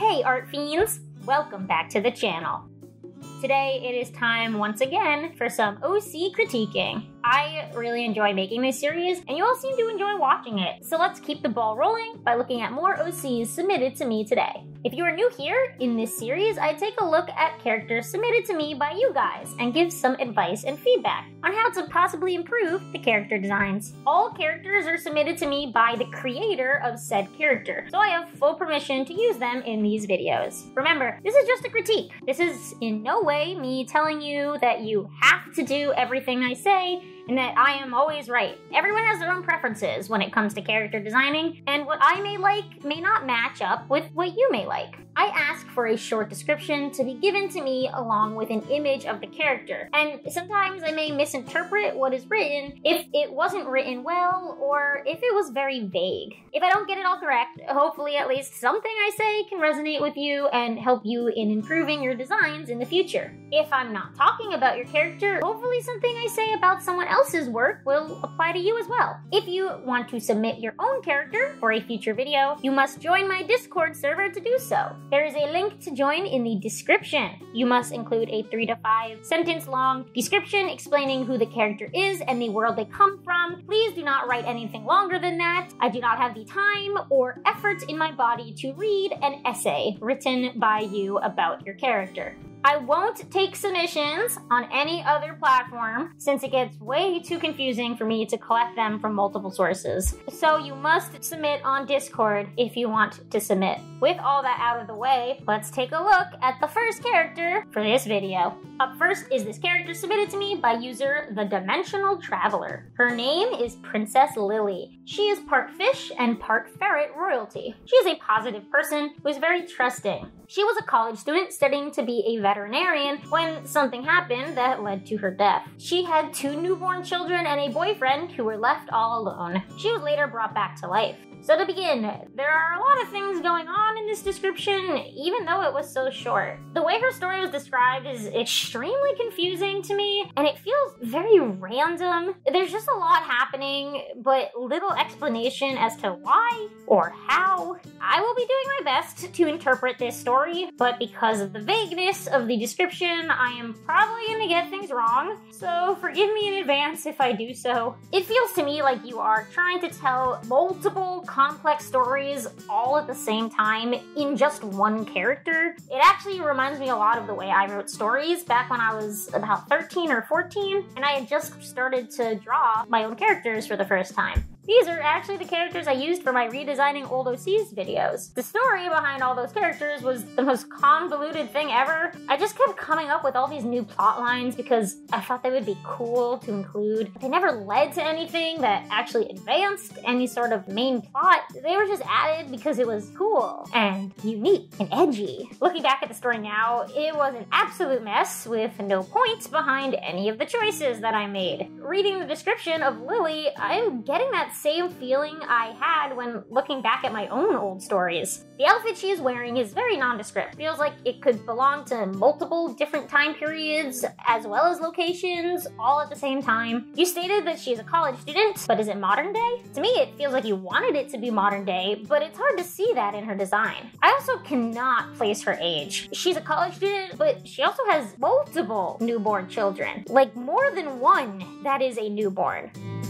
Hey art fiends! Welcome back to the channel. Today it is time once again for some OC critiquing. I really enjoy making this series, and you all seem to enjoy watching it, so let's keep the ball rolling by looking at more OCs submitted to me today. If you are new here, in this series I take a look at characters submitted to me by you guys and give some advice and feedback on how to possibly improve the character designs. All characters are submitted to me by the creator of said character, so I have full permission to use them in these videos. Remember, this is just a critique. This is in no way me telling you that you have to do everything I say and that I am always right. Everyone has their own preferences when it comes to character designing, and what I may like may not match up with what you may like. I ask for a short description to be given to me along with an image of the character, and sometimes I may misinterpret what is written if it wasn't written well or if it was very vague. If I don't get it all correct, hopefully at least something I say can resonate with you and help you in improving your designs in the future. If I'm not talking about your character, hopefully something I say about someone else's work will apply to you as well. If you want to submit your own character for a future video, you must join my Discord server to do so. There is a link to join in the description. You must include a 3 to 5 sentence long description explaining who the character is and the world they come from. Please do not write anything longer than that. I do not have the time or effort in my body to read an essay written by you about your character. I won't take submissions on any other platform since it gets way too confusing for me to collect them from multiple sources. So you must submit on Discord if you want to submit. With all that out of the way, let's take a look at the first character for this video. Up first is this character submitted to me by user The Dimensional Traveler. Her name is Princess Lily. She is part fish and part ferret royalty. She is a positive person who is very trusting. She was a college student studying to be a veterinarian when something happened that led to her death. She had 2 newborn children and a boyfriend who were left all alone. She was later brought back to life. So to begin, there are a lot of things going on in this description, even though it was so short. The way her story was described is extremely confusing to me, and it feels very random. There's just a lot happening, but little explanation as to why or how. I will be doing my best to interpret this story, but because of the vagueness of the description, I am probably gonna get things wrong, so forgive me in advance if I do so. It feels to me like you are trying to tell multiple complex stories all at the same time in just one character. It actually reminds me a lot of the way I wrote stories back when I was about 13 or 14, and I had just started to draw my own characters for the first time. These are actually the characters I used for my redesigning old OCs videos. The story behind all those characters was the most convoluted thing ever. I just kept coming up with all these new plot lines because I thought they would be cool to include. They never led to anything that actually advanced any sort of main plot. They were just added because it was cool and unique and edgy. Looking back at the story now, it was an absolute mess with no point behind any of the choices that I made. Reading the description of Lily, I'm getting that same feeling I had when looking back at my own old stories. The outfit she is wearing is very nondescript. Feels like it could belong to multiple different time periods as well as locations all at the same time. You stated that she is a college student, but is it modern day? To me, it feels like you wanted it to be modern day, but it's hard to see that in her design. I also cannot place her age. She's a college student, but she also has multiple newborn children. Like more than one that is a newborn.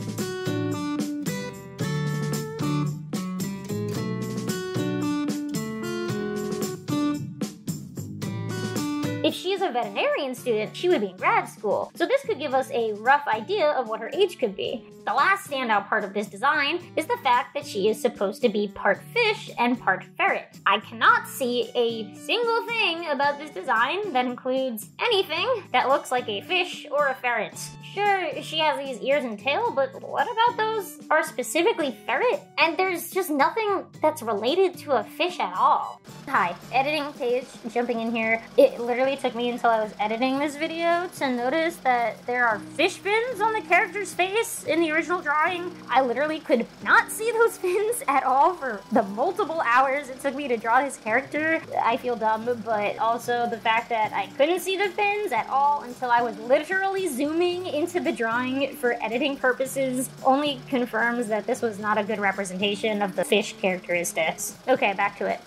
If she is a veterinarian student, she would be in grad school, so this could give us a rough idea of what her age could be. The last standout part of this design is the fact that she is supposed to be part fish and part ferret. I cannot see a single thing about this design that includes anything that looks like a fish or a ferret. Sure, she has these ears and tail, but what about those are specifically ferret? And there's just nothing that's related to a fish at all. Hi, editing page, jumping in here. It literally took me until I was editing this video to notice that there are fish fins on the character's face in the original drawing. I literally could not see those fins at all for the multiple hours it took me to draw this character. I feel dumb, but also the fact that I couldn't see the fins at all until I was literally zooming into the drawing for editing purposes only confirms that this was not a good representation of the fish characteristics. Okay, back to it.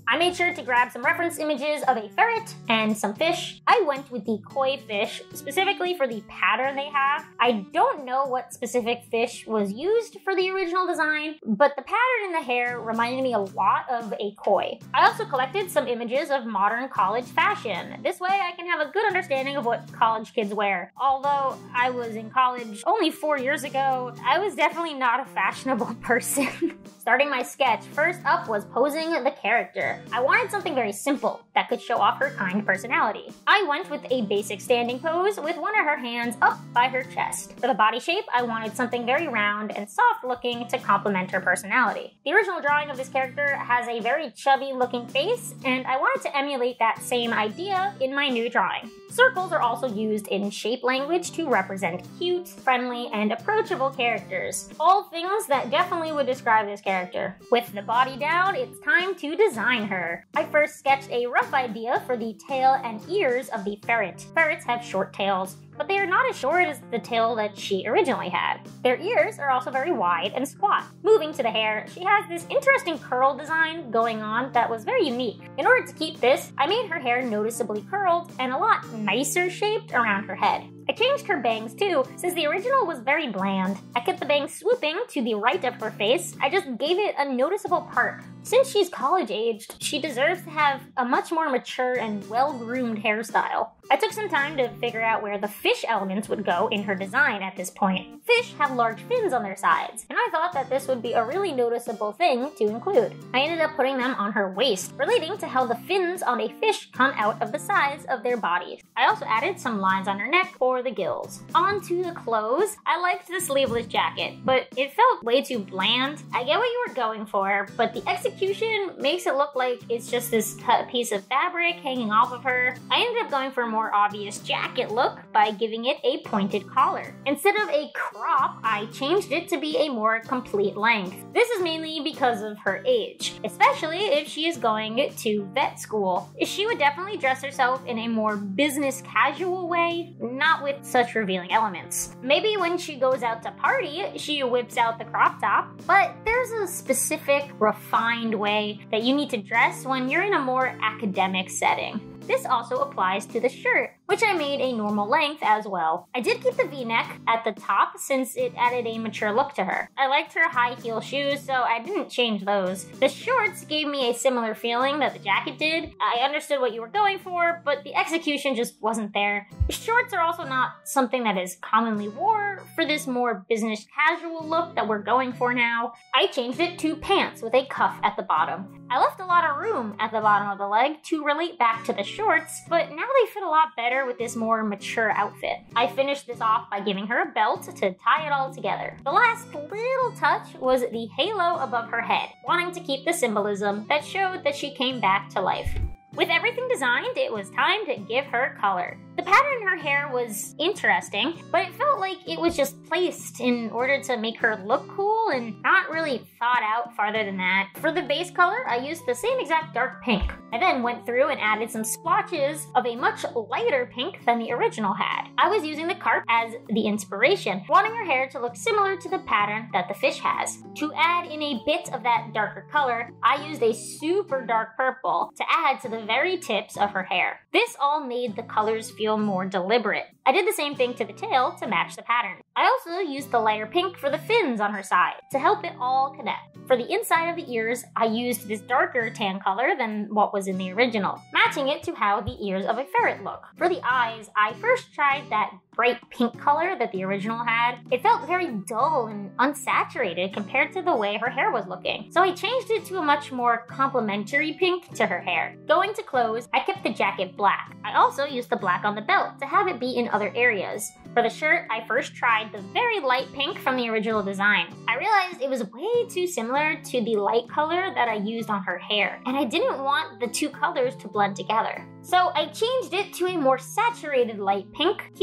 I made sure to grab some reference images of a ferret and some fish. I went with the koi fish, specifically for the pattern they have. I don't know what specific fish was used for the original design, but the pattern in the hair reminded me a lot of a koi. I also collected some images of modern college fashion. This way I can have a good understanding of what college kids wear. Although I was in college only 4 years ago, I was definitely not a fashionable person. Starting my sketch, first up was posing the character. I wanted something very simple that could show off her kind personality. I went with a basic standing pose with one of her hands up by her chest. For the body shape, I wanted something very round and soft looking to complement her personality. The original drawing of this character has a very chubby looking face, and I wanted to emulate that same idea in my new drawing. Circles are also used in shape language to represent cute, friendly, and approachable characters. All things that definitely would describe this character. With the body down, it's time to design her. I first sketched a rough idea for the tail and ears of the ferret. Ferrets have short tails, but they are not as short as the tail that she originally had. Their ears are also very wide and squat. Moving to the hair, she has this interesting curl design going on that was very unique. In order to keep this, I made her hair noticeably curled and a lot nicer shaped around her head. I changed her bangs too, since the original was very bland. I kept the bangs swooping to the right of her face. I just gave it a noticeable part. Since she's college-aged, she deserves to have a much more mature and well-groomed hairstyle. I took some time to figure out where the fish elements would go in her design at this point. Fish have large fins on their sides, and I thought that this would be a really noticeable thing to include. I ended up putting them on her waist, relating to how the fins on a fish come out of the sides of their bodies. I also added some lines on her neck for the gills. On to the clothes. I liked the sleeveless jacket, but it felt way too bland. I get what you were going for, but the execution makes it look like it's just this cut piece of fabric hanging off of her. I ended up going for a more obvious jacket look by giving it a pointed collar. Instead of a crop, I changed it to be a more complete length. This is mainly because of her age, especially if she is going to vet school. She would definitely dress herself in a more business casual way, not with such revealing elements. Maybe when she goes out to party, she whips out the crop top, but there's a specific, refined way that you need to dress when you're in a more academic setting. This also applies to the shirt, which I made a normal length as well. I did keep the V-neck at the top since it added a mature look to her. I liked her high heel shoes, so I didn't change those. The shorts gave me a similar feeling that the jacket did. I understood what you were going for, but the execution just wasn't there. The shorts are also not something that is commonly worn for this more business casual look that we're going for now. I changed it to pants with a cuff at the bottom. I left a lot of room at the bottom of the leg to relate back to the shorts, but now they fit a lot better with this more mature outfit. I finished this off by giving her a belt to tie it all together. The last little touch was the halo above her head, wanting to keep the symbolism that showed that she came back to life. With everything designed, it was time to give her color. The pattern in her hair was interesting, but it felt like it was just placed in order to make her look cool and not really thought out farther than that. For the base color, I used the same exact dark pink. I then went through and added some splotches of a much lighter pink than the original had. I was using the carp as the inspiration, wanting her hair to look similar to the pattern that the fish has. To add in a bit of that darker color, I used a super dark purple to add to the very tips of her hair. This all made the colors feel more deliberate. I did the same thing to the tail to match the pattern. I also used the lighter pink for the fins on her side to help it all connect. For the inside of the ears, I used this darker tan color than what was in the original, matching it to how the ears of a ferret look. For the eyes, I first tried that bright pink color that the original had. It felt very dull and unsaturated compared to the way her hair was looking, so I changed it to a much more complementary pink to her hair. Going to clothes, I kept the jacket black. I also used the black on the belt to have it be in other areas. For the shirt, I first tried the very light pink from the original design. I realized it was way too similar to the light color that I used on her hair, and I didn't want the two colors to blend together. So I changed it to a more saturated light pink, keeping with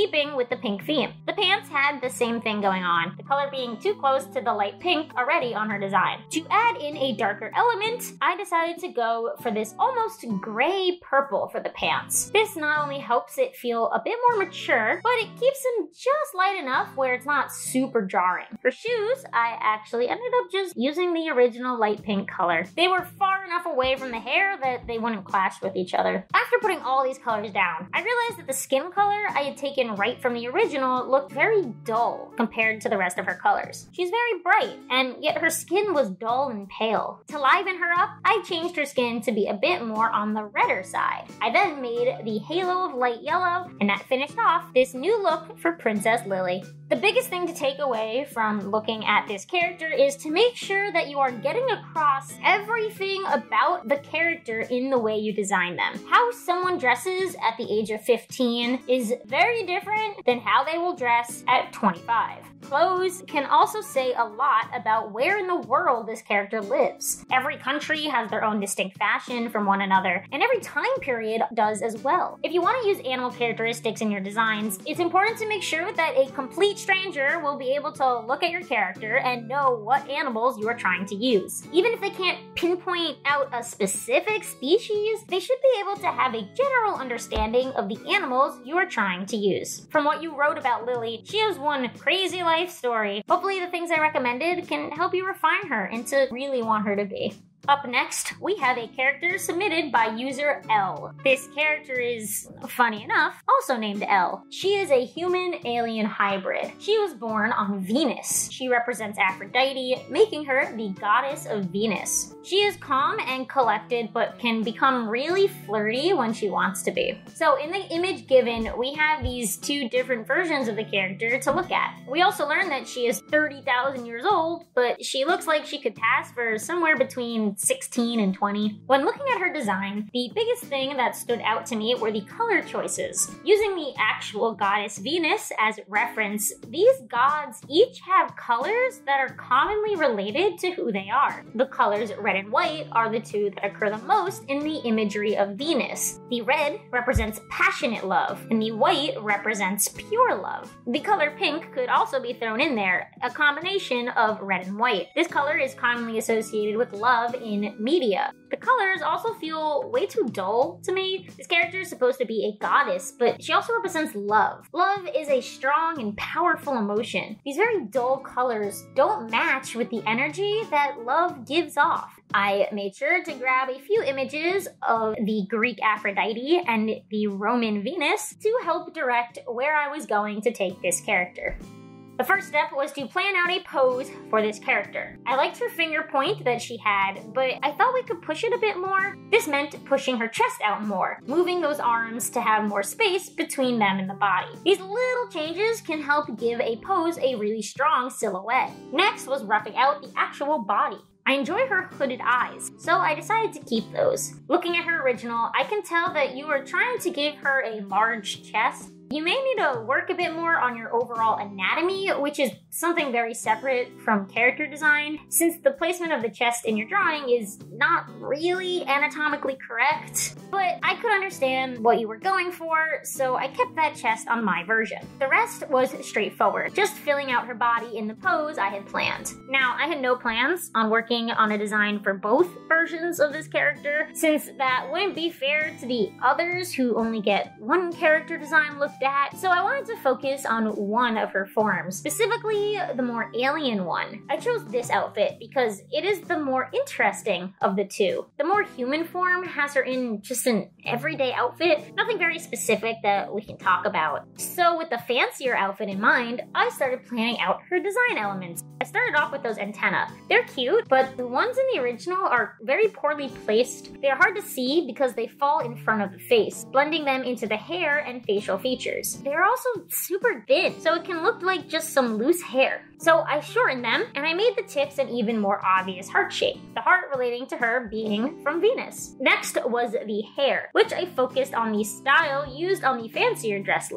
with the pink theme. The pants had the same thing going on, the color being too close to the light pink already on her design. To add in a darker element, I decided to go for this almost gray purple for the pants. This not only helps it feel a bit more mature, but it keeps them just light enough where it's not super jarring. For shoes, I actually ended up just using the original light pink color. They were far enough away from the hair that they wouldn't clash with each other. After putting all these colors down, I realized that the skin color I had taken right from the original looked very dull compared to the rest of her colors. She's very bright, and yet her skin was dull and pale. To liven her up, I changed her skin to be a bit more on the redder side. I then made the halo of light yellow, and that finished off this new look for Princess Lily. The biggest thing to take away from looking at this character is to make sure that you are getting across everything about the character in the way you design them. How someone dresses at the age of 15 is very different than how they will dress at 25. Clothes can also say a lot about where in the world this character lives. Every country has their own distinct fashion from one another, and every time period does as well. If you want to use animal characteristics in your designs, it's important to make sure that a complete stranger will be able to look at your character and know what animals you are trying to use. Even if they can't pinpoint out a specific species, they should be able to have a general understanding of the animals you are trying to use. From what you wrote about Lily, she has one crazy life story. Hopefully the things I recommended can help you refine her into really want her to be. Up next, we have a character submitted by user L. This character is, funny enough, also named L. She is a human-alien hybrid. She was born on Venus. She represents Aphrodite, making her the goddess of Venus. She is calm and collected, but can become really flirty when she wants to be. So in the image given, we have these two different versions of the character to look at. We also learn that she is 30,000 years old, but she looks like she could pass for somewhere between 16 and 20. When looking at her design, the biggest thing that stood out to me were the color choices. Using the actual goddess Venus as reference, these gods each have colors that are commonly related to who they are. The colors red and white are the two that occur the most in the imagery of Venus. The red represents passionate love, and the white represents pure love. The color pink could also be thrown in there, a combination of red and white. This color is commonly associated with love in media. The colors also feel way too dull to me. This character is supposed to be a goddess, but she also represents love. Love is a strong and powerful emotion. These very dull colors don't match with the energy that love gives off. I made sure to grab a few images of the Greek Aphrodite and the Roman Venus to help direct where I was going to take this character. The first step was to plan out a pose for this character. I liked her finger point that she had, but I thought we could push it a bit more. This meant pushing her chest out more, moving those arms to have more space between them and the body. These little changes can help give a pose a really strong silhouette. Next was roughing out the actual body. I enjoy her hooded eyes, so I decided to keep those. Looking at her original, I can tell that you are trying to give her a large chest. You may need to work a bit more on your overall anatomy, which is something very separate from character design, since the placement of the chest in your drawing is not really anatomically correct. But I could understand what you were going for, so I kept that chest on my version. The rest was straightforward, just filling out her body in the pose I had planned. Now, I had no plans on working on a design for both versions of this character, since that wouldn't be fair to the others who only get one character design looked at, so I wanted to focus on one of her forms, specifically the more alien one. I chose this outfit because it is the more interesting of the two. The more human form has her in just an everyday outfit, nothing very specific that we can talk about. So with the fancier outfit in mind, I started planning out her design elements. I started off with those antennae. They're cute, but the ones in the original are very poorly placed. They are hard to see because they fall in front of the face, blending them into the hair and facial features. They're also super thin, so it can look like just some loose hair. So I shortened them, and I made the tips an even more obvious heart shape, the heart relating to her being from Venus. Next was the hair, which I focused on the style used on the fancier dress look.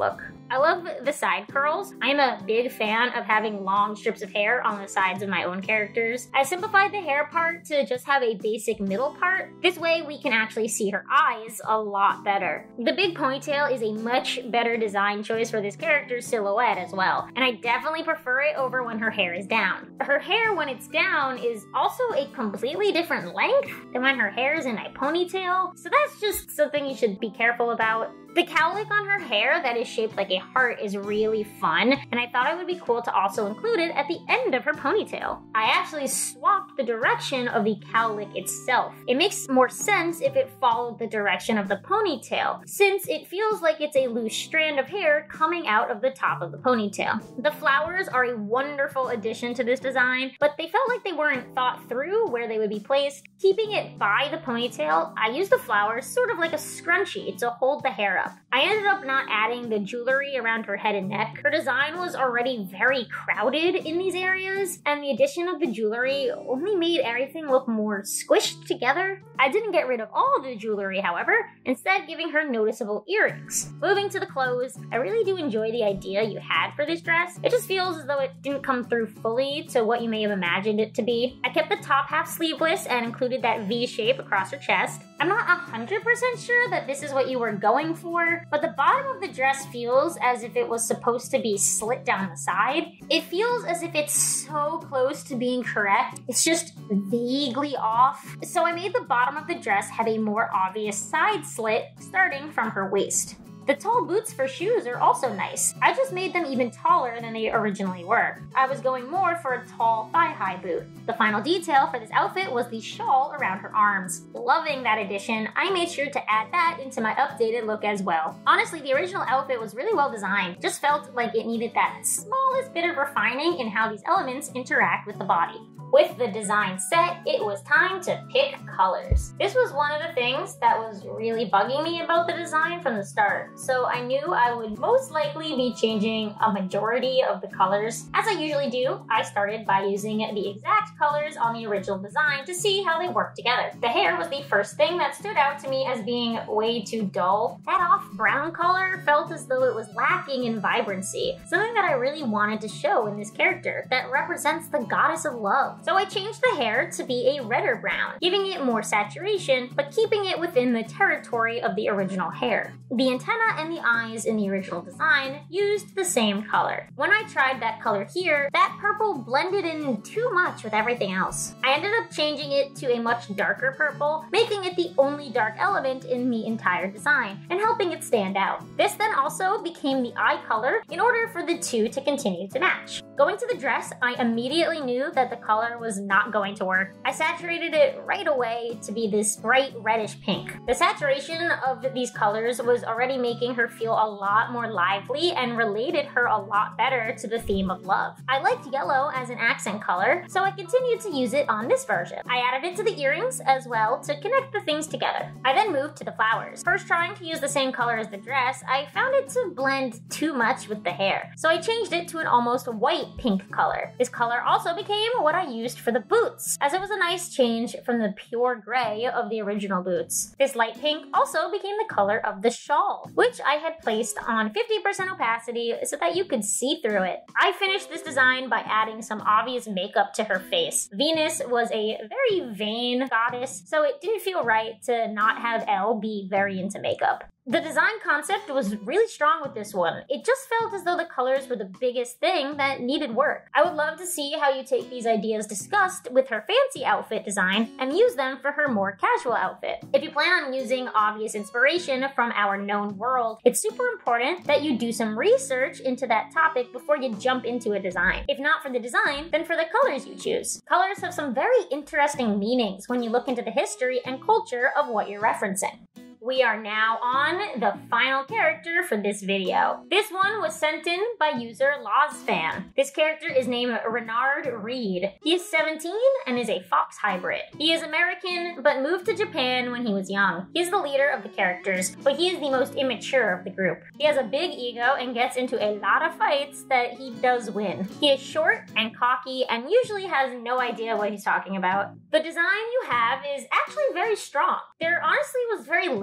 I love the side curls. I am a big fan of having long strips of hair on the sides of my own characters. I simplified the hair part to just have a basic middle part. This way we can actually see her eyes a lot better. The big ponytail is a much better design choice for this character's silhouette as well, and I definitely prefer it over when her hair is down. Her hair when it's down is also a completely different length than when her hair is in a ponytail, so that's just something you should be careful about. The cowlick on her hair that is shaped like a heart is really fun, and I thought it would be cool to also include it at the end of her ponytail. I actually swapped the direction of the cowlick itself. It makes more sense if it followed the direction of the ponytail, since it feels like it's a loose strand of hair coming out of the top of the ponytail. The flowers are a wonderful addition to this design, but they felt like they weren't thought through where they would be placed. Keeping it by the ponytail, I used the flowers sort of like a scrunchie to hold the hair up. I ended up not adding the jewelry around her head and neck. Her design was already very crowded in these areas, and the addition of the jewelry only made everything look more squished together. I didn't get rid of all the jewelry, however, instead giving her noticeable earrings. Moving to the clothes, I really do enjoy the idea you had for this dress. It just feels as though it didn't come through fully to what you may have imagined it to be. I kept the top half sleeveless and included that V shape across her chest. I'm not 100% sure that this is what you were going for, but the bottom of the dress feels as if it was supposed to be slit down the side. It feels as if it's so close to being correct, it's just vaguely off. So I made the bottom of the dress have a more obvious side slit starting from her waist. The tall boots for shoes are also nice. I just made them even taller than they originally were. I was going more for a tall thigh-high boot. The final detail for this outfit was the shawl around her arms. Loving that addition, I made sure to add that into my updated look as well. Honestly, the original outfit was really well designed. Just felt like it needed that smallest bit of refining in how these elements interact with the body. With the design set, it was time to pick colors. This was one of the things that was really bugging me about the design from the start, so I knew I would most likely be changing a majority of the colors. As I usually do, I started by using the exact colors on the original design to see how they work together. The hair was the first thing that stood out to me as being way too dull. That off brown color felt as though it was lacking in vibrancy, something that I really wanted to show in this character that represents the goddess of love. So I changed the hair to be a redder brown, giving it more saturation, but keeping it within the territory of the original hair. The antenna and the eyes in the original design used the same color. When I tried that color here, that purple blended in too much with everything else. I ended up changing it to a much darker purple, making it the only dark element in the entire design, and helping it stand out. This then also became the eye color in order for the two to continue to match. Going to the dress, I immediately knew that the color was not going to work. I saturated it right away to be this bright reddish pink. The saturation of these colors was already making her feel a lot more lively and related her a lot better to the theme of love. I liked yellow as an accent color, so I continued to use it on this version. I added it to the earrings as well to connect the things together. I then moved to the flowers. First trying to use the same color as the dress, I found it to blend too much with the hair, so I changed it to an almost white pink color. This color also became what I used for the boots, as it was a nice change from the pure gray of the original boots. This light pink also became the color of the shawl, which I had placed on 50% opacity so that you could see through it. I finished this design by adding some obvious makeup to her face. Venus was a very vain goddess, so it didn't feel right to not have Elle be very into makeup. The design concept was really strong with this one. It just felt as though the colors were the biggest thing that needed work. I would love to see how you take these ideas discussed with her fancy outfit design and use them for her more casual outfit. If you plan on using obvious inspiration from our known world, it's super important that you do some research into that topic before you jump into a design. If not for the design, then for the colors you choose. Colors have some very interesting meanings when you look into the history and culture of what you're referencing. We are now on the final character for this video. This one was sent in by user LozFan. This character is named Renard Reed. He is 17 and is a fox hybrid. He is American, but moved to Japan when he was young. He is the leader of the characters, but he is the most immature of the group. He has a big ego and gets into a lot of fights that he does win. He is short and cocky and usually has no idea what he's talking about. The design you have is actually very strong. There honestly was very little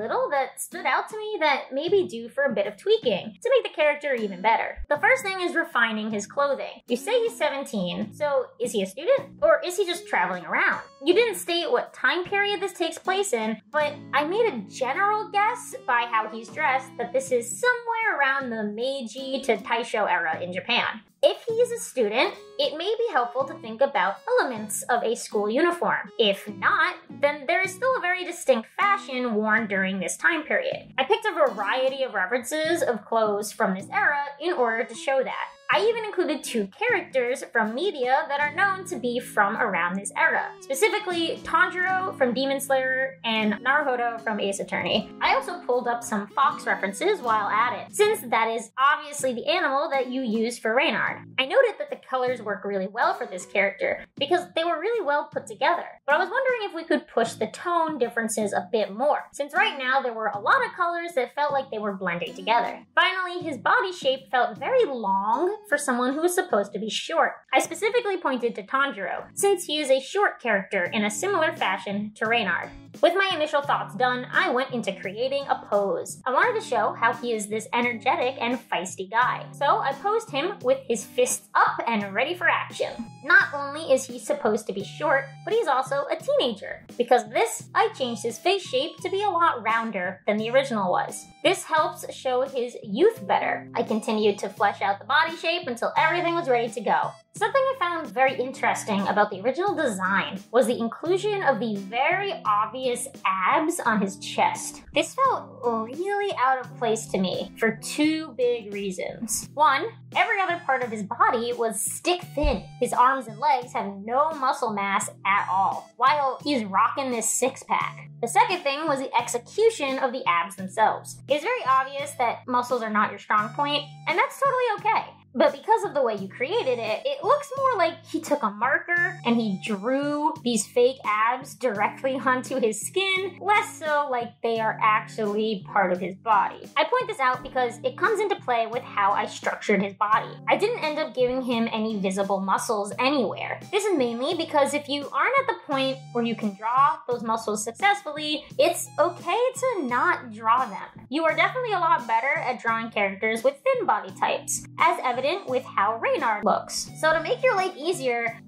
little that stood out to me that may be due for a bit of tweaking to make the character even better. The first thing is refining his clothing. You say he's 17, so is he a student? Or is he just traveling around? You didn't state what time period this takes place in, but I made a general guess by how he's dressed that this is somewhere around the Meiji to Taisho era in Japan. If he is a student, it may be helpful to think about elements of a school uniform. If not, then there is still a very distinct fashion worn during this time period. I picked a variety of references of clothes from this era in order to show that. I even included 2 characters from media that are known to be from around this era, specifically Tanjiro from Demon Slayer and Naruhodo from Ace Attorney. I also pulled up some Fox references while at it, since that is obviously the animal that you use for Reynard. I noted that the colors work really well for this character, because they were really well put together, but I was wondering if we could push the tone differences a bit more, since right now there were a lot of colors that felt like they were blending together. Finally, his body shape felt very long for someone who is supposed to be short. I specifically pointed to Tanjiro, since he is a short character in a similar fashion to Reynard. With my initial thoughts done, I went into creating a pose. I wanted to show how he is this energetic and feisty guy. So I posed him with his fists up and ready for action. Not only is he supposed to be short, but he's also a teenager. Because of this, I changed his face shape to be a lot rounder than the original was. This helps show his youth better. I continued to flesh out the body shape until everything was ready to go. Something I found very interesting about the original design was the inclusion of the very obvious abs on his chest. This felt really out of place to me for 2 big reasons. One, every other part of his body was stick thin. His arms and legs have no muscle mass at all, while he's rocking this 6-pack. The second thing was the execution of the abs themselves. It's very obvious that muscles are not your strong point, and that's totally okay. But because of the way you created it, it looks more like he took a marker and he drew these fake abs directly onto his skin, less so like they are actually part of his body. I point this out because it comes into play with how I structured his body. I didn't end up giving him any visible muscles anywhere. This is mainly because if you aren't at the point where you can draw those muscles successfully, it's okay to not draw them. You are definitely a lot better at drawing characters with thin body types, as evident with how Reynard looks. So to make your life easier,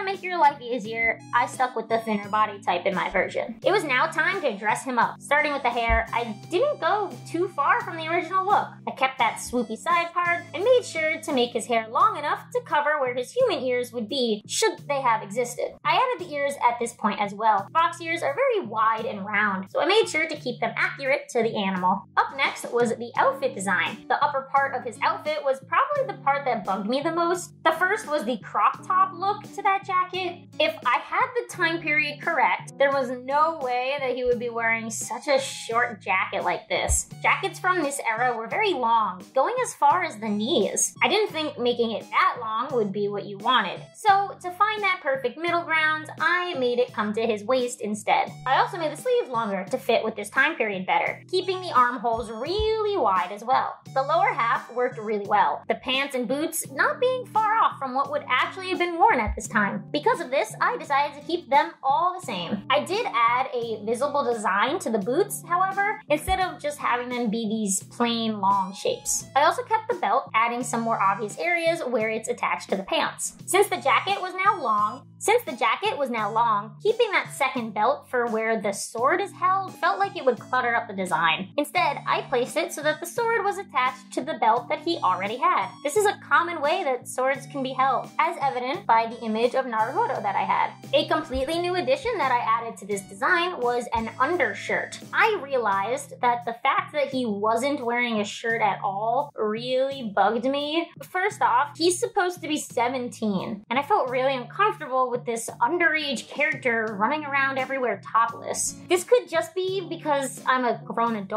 I stuck with the thinner body type in my version. It was now time to dress him up. Starting with the hair, I didn't go too far from the original look. I kept that swoopy side part and made sure to make his hair long enough to cover where his human ears would be should they have existed. I added the ears at this point as well. Fox ears are very wide and round, so I made sure to keep them accurate to the animal. Up next was the outfit design. The upper part of his outfit was probably the part that bugged me the most. The first was the crop top look to that jacket. If I had the time period correct, there was no way that he would be wearing such a short jacket like this. Jackets from this era were very long, going as far as the knees. I didn't think making it that long would be what you wanted. So to find that perfect middle ground, I made it come to his waist instead. I also made the sleeves longer to fit with this time period better, keeping the armholes really wide as well. The lower half worked really well. The pants and boots not being far off from what would actually have been worn at this time. Because of this, I decided to keep them all the same. I did add a visible design to the boots, however, instead of just having them be these plain long shapes. I also kept the belt, adding some more obvious areas where it's attached to the pants. Since the jacket was now long, keeping that second belt for where the sword is held felt like it would clutter up the design. Instead, I placed it so that the sword was attached to the belt that he already had. This is a common way that swords can be held, as evident by the image of Naruhodo that I had. A completely new addition that I added to this design was an undershirt. I realized that the fact that he wasn't wearing a shirt at all really bugged me. First off, he's supposed to be 17, and I felt really uncomfortable with this underage character running around everywhere topless. This could just be because I'm a grown adult and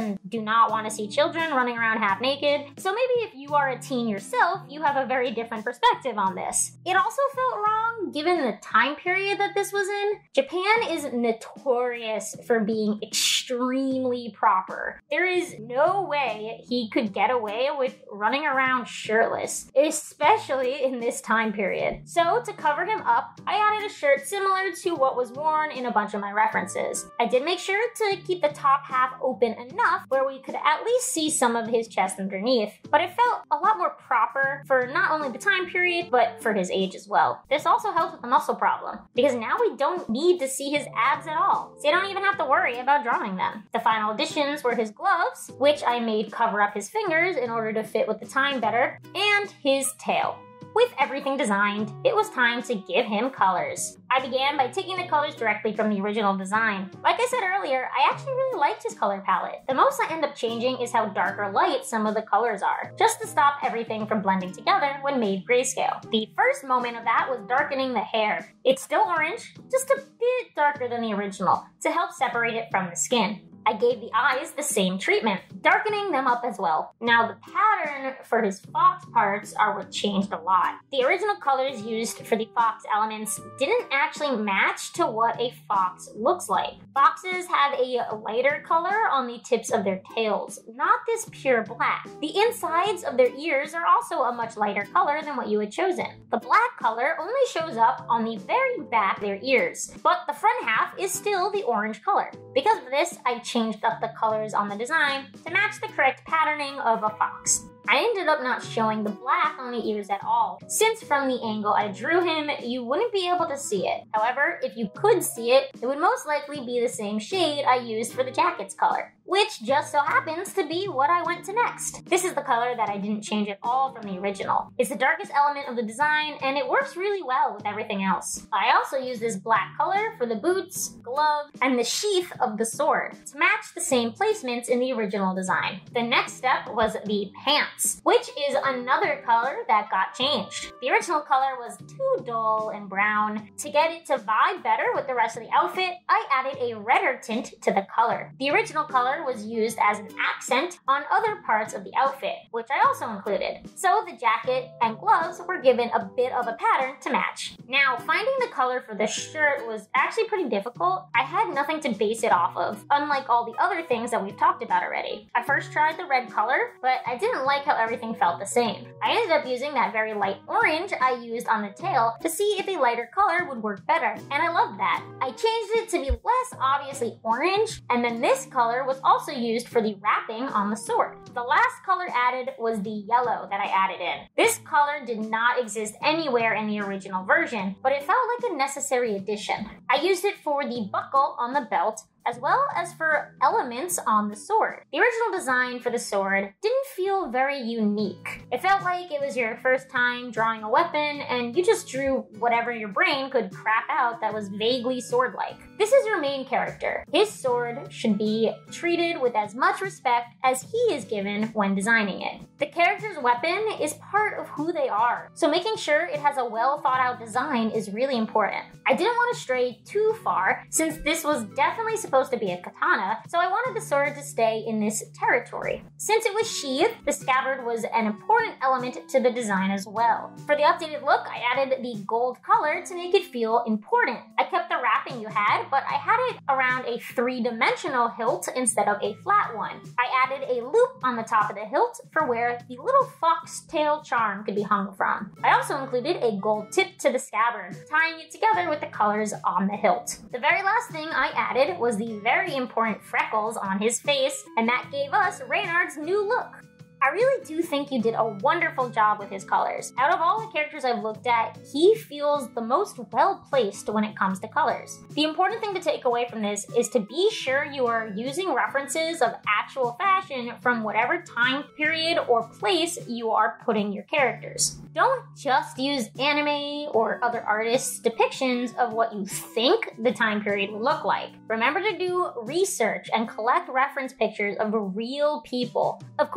and do not want to see children running around half naked, so maybe if you are a teen yourself, you have a very different perspective on this. It also felt wrong given the time period that this was in. Japan is notorious for being extremely proper. There is no way he could get away with running around shirtless, especially in this time period. So to cover him up, I added a shirt similar to what was worn in a bunch of my references. I did make sure to keep the top half open enough where we could at least see some of his chest underneath, but it felt a lot more proper for not only the time period, but for his age as well. This also helps with the muscle problem, because now we don't need to see his abs at all, so you don't even have to worry about drawing them. The final additions were his gloves, which I made cover up his fingers in order to fit with the time better, and his tail. With everything designed, it was time to give him colors. I began by taking the colors directly from the original design. Like I said earlier, I actually really liked his color palette. The most I end up changing is how dark or light some of the colors are, just to stop everything from blending together when made grayscale. The first moment of that was darkening the hair. It's still orange, just a bit darker than the original, to help separate it from the skin. I gave the eyes the same treatment, darkening them up as well. Now the pattern for his fox parts are what changed a lot. The original colors used for the fox elements didn't actually match to what a fox looks like. Foxes have a lighter color on the tips of their tails, not this pure black. The insides of their ears are also a much lighter color than what you had chosen. The black color only shows up on the very back of their ears, but the front half is still the orange color. Because of this, I changed up the colors on the design to match the correct patterning of a fox. I ended up not showing the black on the ears at all, since from the angle I drew him, you wouldn't be able to see it. However, if you could see it, it would most likely be the same shade I used for the jacket's color, which just so happens to be what I went to next. This is the color that I didn't change at all from the original. It's the darkest element of the design, and it works really well with everything else. I also used this black color for the boots, glove, and the sheath of the sword to match the same placements in the original design. The next step was the pants, which is another color that got changed. The original color was too dull and brown. To get it to vibe better with the rest of the outfit, I added a redder tint to the color. The original color was used as an accent on other parts of the outfit, which I also included. So the jacket and gloves were given a bit of a pattern to match. Now, finding the color for the shirt was actually pretty difficult. I had nothing to base it off of, unlike all the other things that we've talked about already. I first tried the red color, but I didn't like how everything felt the same. I ended up using that very light orange I used on the tail to see if a lighter color would work better, and I loved that. I changed it to be less obviously orange, and then this color was also used for the wrapping on the sword. The last color added was the yellow that I added in. This color did not exist anywhere in the original version, but it felt like a necessary addition. I used it for the buckle on the belt, as well as for elements on the sword. The original design for the sword didn't feel very unique. It felt like it was your first time drawing a weapon and you just drew whatever your brain could crap out that was vaguely sword-like. This is your main character. His sword should be treated with as much respect as he is given when designing it. The character's weapon is part of who they are, so making sure it has a well thought out design is really important. I didn't want to stray too far since this was definitely supposed to be a katana, so I wanted the sword to stay in this territory. Since it was sheathed, the scabbard was an important element to the design as well. For the updated look, I added the gold color to make it feel important. I kept the wrapping you had, but I had it around a three-dimensional hilt instead of a flat one. I added a loop on the top of the hilt for where the little foxtail charm could be hung from. I also included a gold tip to the scabbard, tying it together with the colors on the hilt. The very last thing I added was the very important freckles on his face, and that gave us Reynard's new look. I really do think you did a wonderful job with his colors. Out of all the characters I've looked at, he feels the most well-placed when it comes to colors. The important thing to take away from this is to be sure you are using references of actual fashion from whatever time period or place you are putting your characters. Don't just use anime or other artists' depictions of what you think the time period would look like. Remember to do research and collect reference pictures of real people. Of course, you are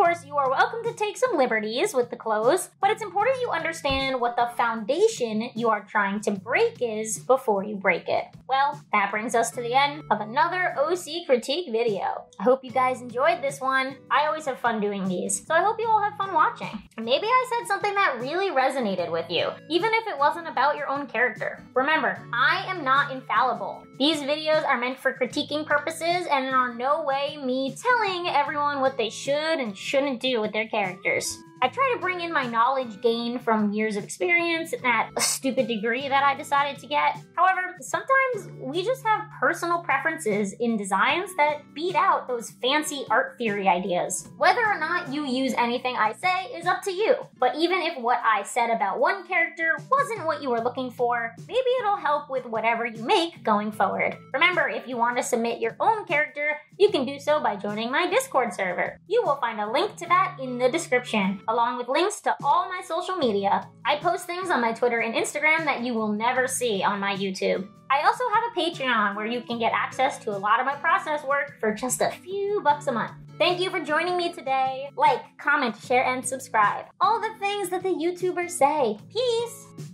are welcome to take some liberties with the clothes, but it's important you understand what the foundation you are trying to break is before you break it. Well, that brings us to the end of another OC critique video. I hope you guys enjoyed this one. I always have fun doing these, so I hope you all have fun watching. Maybe I said something that really resonated with you, even if it wasn't about your own character. Remember, I am not infallible. These videos are meant for critiquing purposes and are no way me telling everyone what they should and shouldn't do with their characters. I try to bring in my knowledge gained from years of experience at a stupid degree that I decided to get. However, sometimes we just have personal preferences in designs that beat out those fancy art theory ideas. Whether or not you use anything I say is up to you. But even if what I said about one character wasn't what you were looking for, maybe it'll help with whatever you make going forward. Remember, if you want to submit your own character, you can do so by joining my Discord server. You will find a link to that in the description, along with links to all my social media. I post things on my Twitter and Instagram that you will never see on my YouTube. I also have a Patreon where you can get access to a lot of my process work for just a few bucks a month. Thank you for joining me today. Like, comment, share, and subscribe. All the things that the YouTubers say. Peace!